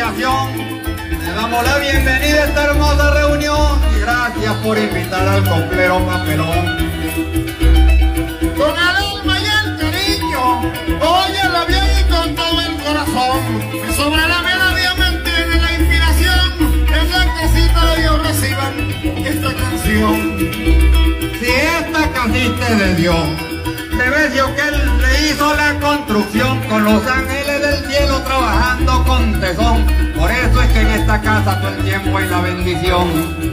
Aviación, le damos la bienvenida a esta hermosa reunión y gracias por invitar al complero Papelón. Con el alma y el cariño, óyela bien y con todo el corazón. Sobre la melodía mantiene la inspiración, en la casita ellos reciban esta canción. Si esta casita es de Dios, debe Dios que Él le hizo la construcción con los ángeles del cielo trabajando con tesón. Por eso es que en esta casa todo el tiempo hay la bendición.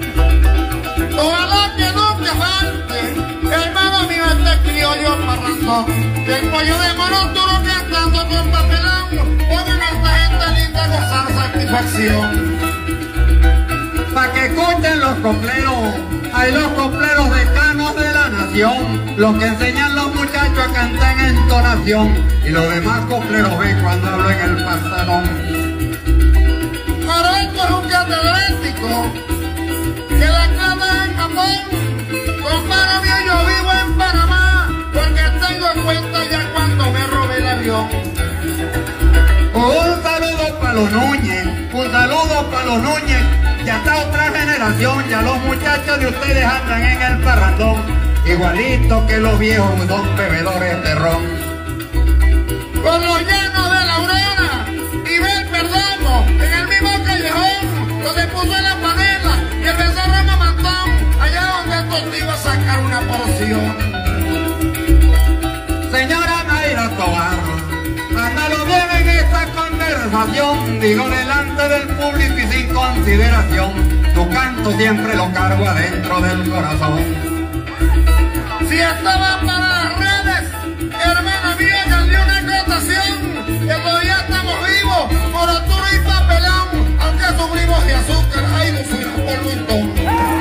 Ojalá que nunca falte, hermano mío, este criollo parrandón, el pollo de monótono cantando con Papelón, pongan a esta gente linda a gozar satisfacción. Pa' que escuchen los copleros, hay los copleros decanos de la nación, los que enseñan los muchachos a cantar en entonación, y los demás copleros ven cuando hablo en el pantalón. Pero esto es un catedrático que la cama en Japón. Compadre mío, yo vivo en Panamá porque tengo cuenta ya cuando me robé el avión. Un saludo para los Núñez, un saludo para los Núñez. Ya está otra generación, ya los muchachos de ustedes andan en el parrandón, igualito que los viejos son bebedores de ron. Con los llanos de la Aurora y Bel Perdomo, en el mismo callejón donde puso la panela y el becerro mamantón, allá donde el tortillo iba a sacar una porción. Señora Mayra Tobar, ándalo bien en esta conversación, digo delante del público y sin consideración, tu canto siempre lo cargo adentro del corazón. Si estaba para las redes, hermana mía, salió una acotación, que todavía estamos vivos, por Arturo y Papelón, aunque sufrimos de azúcar, ay, no soy por Luitón.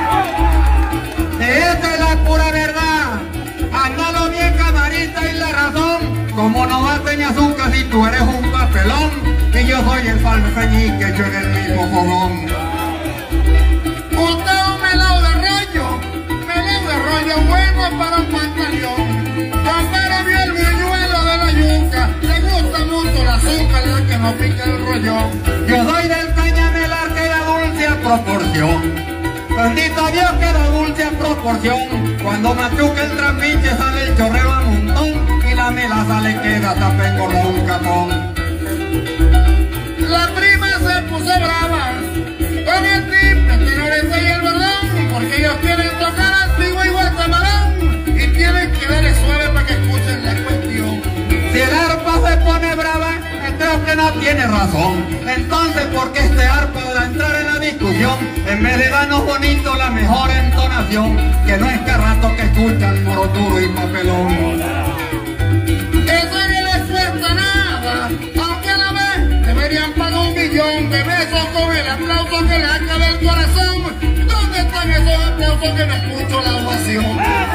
Esa es la pura verdad, ándalo bien camarita y la razón, como no vas ni azúcar si tú eres un papelón, y yo soy el falsañí que echo en el mismo fogón. Usted es un melao de rollo bueno para un pantaleón. Compare bien el buñuelo de la yuca, le gusta mucho el azúcar, la que no pica el rollo. Yo soy del cañamelar que da dulce a proporción. Bendito Dios que da dulce a proporción. Cuando machuca el trapiche sale el chorreo a montón y la melaza le queda tapengo un capón. La prima se puso brava con el triple, tenorete y el verdón, porque ellos quieren tocar antiguo y guatamarán y tienen que darle suave para que escuchen la cuestión. Si el arpa se pone brava, creo que no tiene razón. Entonces, ¿por qué este arpa al entrar en la discusión, en vez de darnos bonito la mejor entonación, que no es que rato que escuchan Moroturo y Papelón? Eso no les cuesta nada, aunque a la vez deberían pagar 1 millón de besos con el aplauso que le acaba el corazón. ¿Dónde están esos aplausos que no escucho la ovación?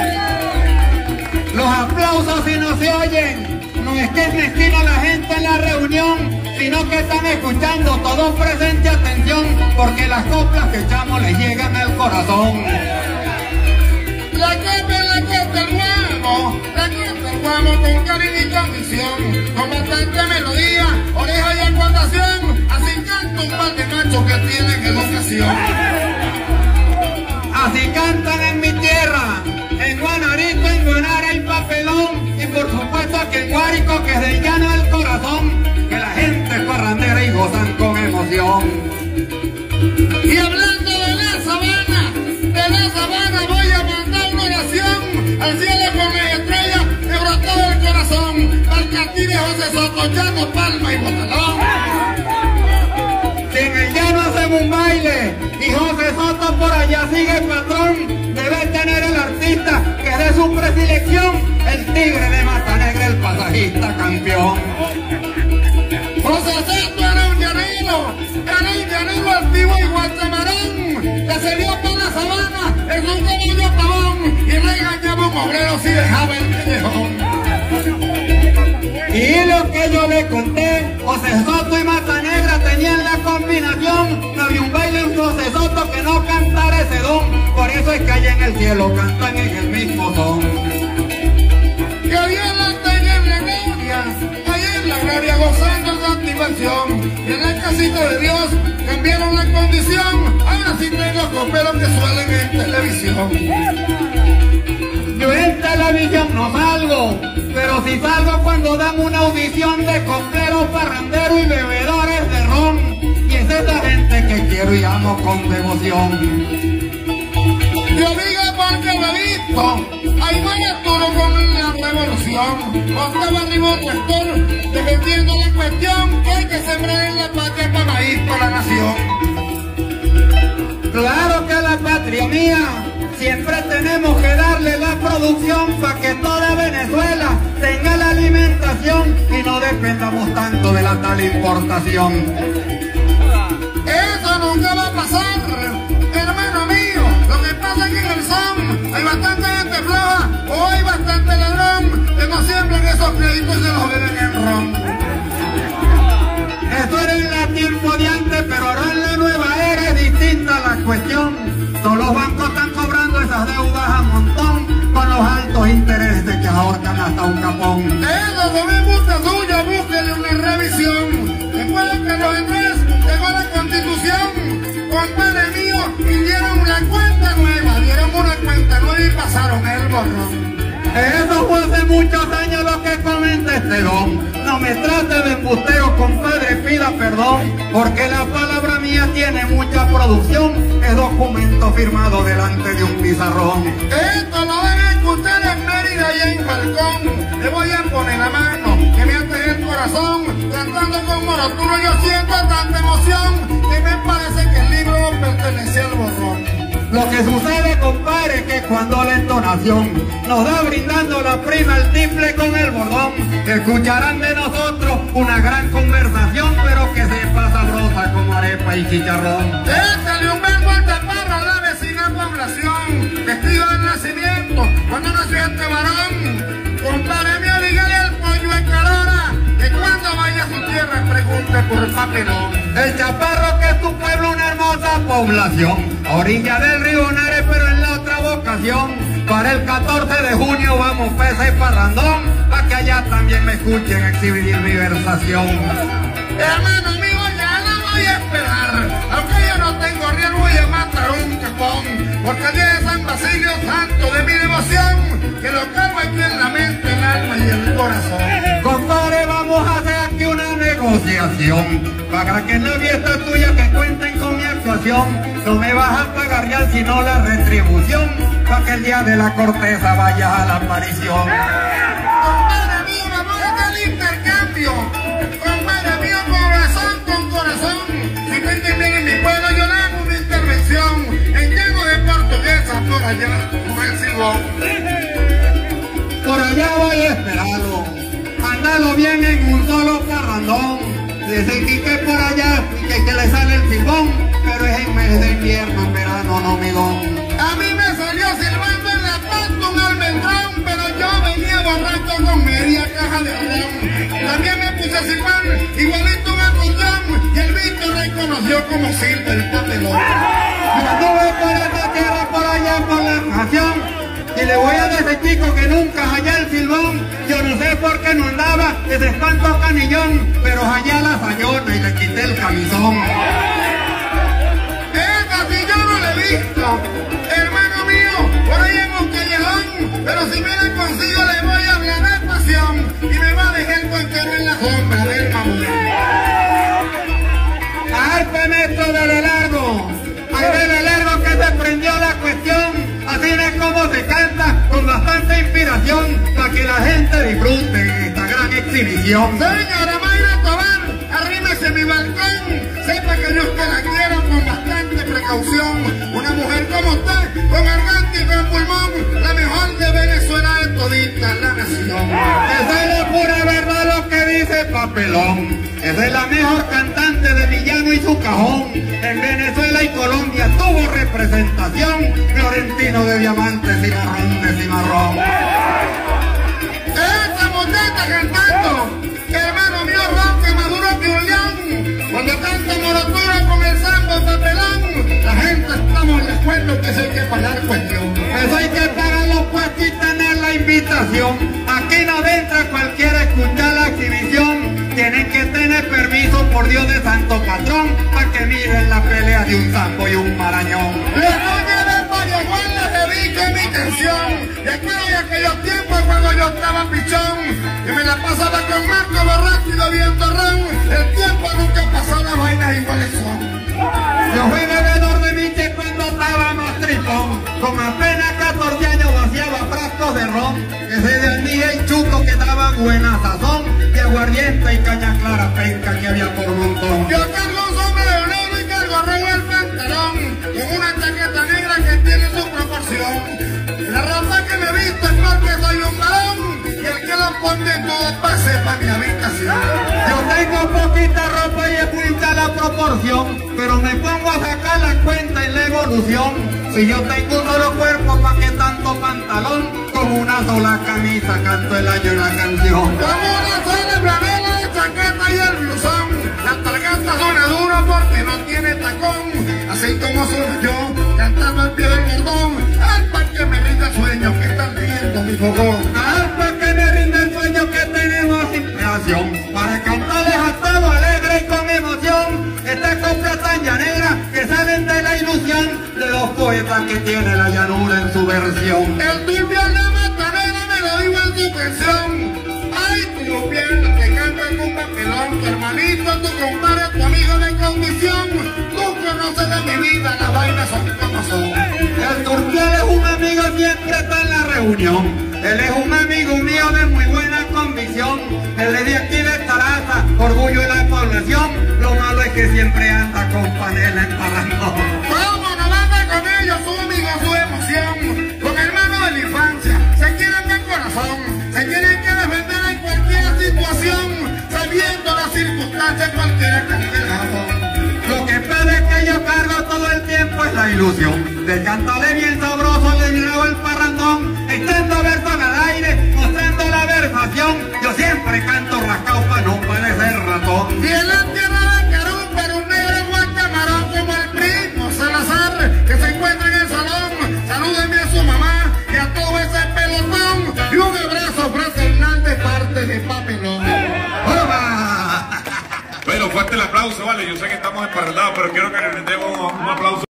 Los aplausos si no se oyen, no es que es mezquina la gente en la reunión, sino que están escuchando todos presente atención, porque las coplas que echamos les llegan al corazón. La copa el guamo, la copa el guamo con cariño y convicción, con bastante melodía, oreja y acordación, así canta un par de machos que tienen educación. Así cantan en mi tierra, en Guanarito, en Guanara y Papelón, y por supuesto aquí en Guárico, que es del llano del corazón, que la gente es parrandera y gozan con emoción. Y hablando de la sabana voy a mandar una oración al cielo con las estrellas que brotó del corazón, al castillo de José Soto, Llano, Palma y Botalón. Si en el llano hacemos un baile y José Soto por allá sigue patrón, debe tener el artista que de su predilección, el tigre de Mata Negra, el pasajista campeón. José Soto era un llanero activo y guatamarán, que se dio por la sabana en un caballo pavón y regañaba un obrero si dejaba el callejón. Y lo que yo le conté, José Soto y Mata Negra tenían la combinación, no había un baile en José Soto que no cantara ese don, por eso es que allá en el cielo cantan en el mismo son. Que Dios la tenga en la gloria, allá en la gloria gozando el satisfacción. Y en la casita de Dios cambiaron la condición. Ahora sí tengo coperos que suelen en televisión. Yo en televisión no salgo, pero si salgo cuando dan una audición de copleros, parranderos y bebedores de ron. Y es esa gente que quiero y amo con devoción. Yo digo porque lo he visto, ahí voy Arturo con la revolución. Octava arriba el rector, defendiendo la cuestión que hay que sembrar en la patria para ir por la nación. Claro que la patria mía, siempre tenemos que darle la producción para que toda Venezuela tenga la alimentación y no dependamos tanto de la tal importación. Eso nunca va a pasar, hermano mío. Lo que pasa es que en el son hay bastante gente floja o hay bastante ladrón que no siembran esos créditos y se los beben en ron. Eso era en la tiempo de antes, pero ahora en la nueva era es distinta la cuestión. Todos los bancos están cobrando esas deudas a montón con los altos intereses que ahorcan hasta un capón. Eso no me gusta suya, búsquele una revisión. Después de que los Andrés llegó la Constitución, compadre mío, y dieron una cuenta nueva y pasaron el borrón. Eso fue hace muchos años lo que comenta este don. No me trate de embustero, compadre, pida perdón, porque la palabra mía tiene mucha producción. Es documento firmado delante de un pizarrón. Esto lo deben escuchar en Mérida y en Falcón. Le voy a poner la mano que me ate el corazón. Cantando con Moroturo yo siento tanta emoción que me parece que el libro pertenece al borrón. Lo que sucede, compadre, que cuando la entonación nos da brindando la prima el tiple con el bordón, escucharán de nosotros una gran conversación, pero que sepa sabrosa como arepa y chicharrón. Échale un verbo al taparro a la vecina población, testigo del nacimiento, cuando nació este varón. Compadre mío, dígale al pollo en calora, que cuando vaya a su tierra pregunte por papelón. El Chaparro, que es tu pueblo, una hermosa población, a orilla del río Nares, pero en la otra vocación. Para el 14 de junio vamos pesa y parrandón, para que allá también me escuchen exhibir mi versación. Hermano mío, ya la voy a esperar, aunque yo no tengo riel, voy a matar un capón, porque allí es San Basilio santo de mi devoción, que lo cargo aquí en la mente, el alma y el corazón. Compadre, vamos a hacer aquí una negociación, para que en la fiesta tuya que cuenten con mi actuación, no me vas a pagar ya sino la retribución, para que el día de la corteza vayas a la aparición. Compadre mío, vamos a hacer el intercambio. Compadre mío, corazón con corazón. Si cuenten bien en mi pueblo, yo le hago una intervención en lleno de portuguesa por allá, con el silbón. Por allá voy a esperarlo, andalo bien en un solo parrandón. Desde que por allá que le sale el silbón, pero es en mes de invierno, en verano no mi don. A mí me salió silbando en la pata un almendrón, pero yo venía borracho con media caja de ron. También me puse a silbar, igualito un acordeón, y el bicho reconoció como silba el papelón. Yo anduve por esta tierra, por allá, por la nación, y le voy a decir, chico, que nunca hallé el silbón. Yo no sé por qué no andaba ese espanto canillón, pero hallé la sayona y le quité el camisón. Esta si yo no la he visto, hermano mío, por ahí en un callejón, pero si me la consigo le voy a hablar de pasión, y me va a dejar el cuentero en la sombra del mamón. ¡Ay, penetro de largo! ¡Ay, de largo que se prendió la cuestión! Así es como se canta, con bastante inspiración, para que la gente disfrute esta gran exhibición. Señora Mayra Tobar, arrímese mi balcón, sepa que yo te la quiero con bastante precaución. Una mujer como usted, con garganta y con pulmón, la mejor de Venezuela de todita la nación. Esa es la pura verdad lo que dice Papelón. Esa es la mejor cantante de Villano y su cajón. En Venezuela y Colombia tuvo representación, Florentino de Diamantes y Marrón de Cimarrón. Esta muchacha cantando, hermano mío, ronca maduro que un león. Cuando canta Moroturo con el sambo Papelón, la gente estamos en la escuela que se hay que pagar cuestión. Eso hay que pagar los puestos y tener la invitación. Aquí no entra cualquiera a escuchar la exhibición. Tienen que tener permiso detrás de un zambo y un marañón. La doña de María Juan le dedica mi canción. Y aquellos de aquellos tiempos cuando yo estaba pichón, que me la pasaba con Marco Borracho y bebiendo ron. El tiempo nunca pasó, las vainas iguales son. Yo fui bebedor de miche cuando estaba más tripón. Con apenas 14 años vaciaba frascos de ron. Ese de anilla y chuco que daba buena sazón. Y aguardiente y caña clara penca que había por montón. Yo cargo un sombrero negro y cargo rojo el pantalón, con una chaqueta negra que tiene su proporción. La ropa que me visto es porque soy un varón, y el que lo pone todo pase para mi habitación. Yo tengo poquita ropa y es mucha la proporción, pero me pongo a sacar la cuenta en la evolución. Si yo tengo un solo cuerpo, ¿pa' qué tanto pantalón? Con una sola camisa canto el año y la canción. Como una sola franela, la chaqueta y el blusón. La garganta suena duro porque no tiene tacón. Así como sueno yo, cantando al pie del cordón. Al pa' que me rinda el sueño que están riendo mi fogón. Al pa' que me rinde el sueño que tenemos inspiración, para cantarles a todo alegre y con emoción. Esta copla tan llanera que salen de la ilusión de los poetas que tiene la llanura en su versión. El turbio en la matanera me lo digo en su canción. Ay, tu bien que canta con papelón, tu hermanito, tu compadre, tu amigo de condición. Tú conoces de mi vida, las vainas son como son. El Turpial es un amigo, siempre está en la reunión. Él es un amigo mío de muy buena convicción. Él es de aquí de Taraza, orgullo de la población. Lo malo es que siempre anda con panela en parrandón. ¿Cómo no anda con ellos, su amigo, su emoción? Con hermano de la infancia, se quieren de corazón, se tienen que defender en cualquier situación, sabiendo las circunstancias cualquiera que esté razón. Lo que pasa es que yo cargo todo el tiempo es la ilusión de cantarle bien sabroso, le grabo el parrandón, extendo versos al aire, mostrando la versación. Yo siempre canto rascado para no parecer ratón. Y en la tierra de Carú, pero un negro guantamarón como el primo Salazar, que se encuentra en el salón. Salúdenme a su mamá y a todo ese pelotón. Y un abrazo fraternal de parte de Papelón. Bueno, fuerte el aplauso, vale. Yo sé que estamos esparradados, pero quiero que le brindemos un aplauso.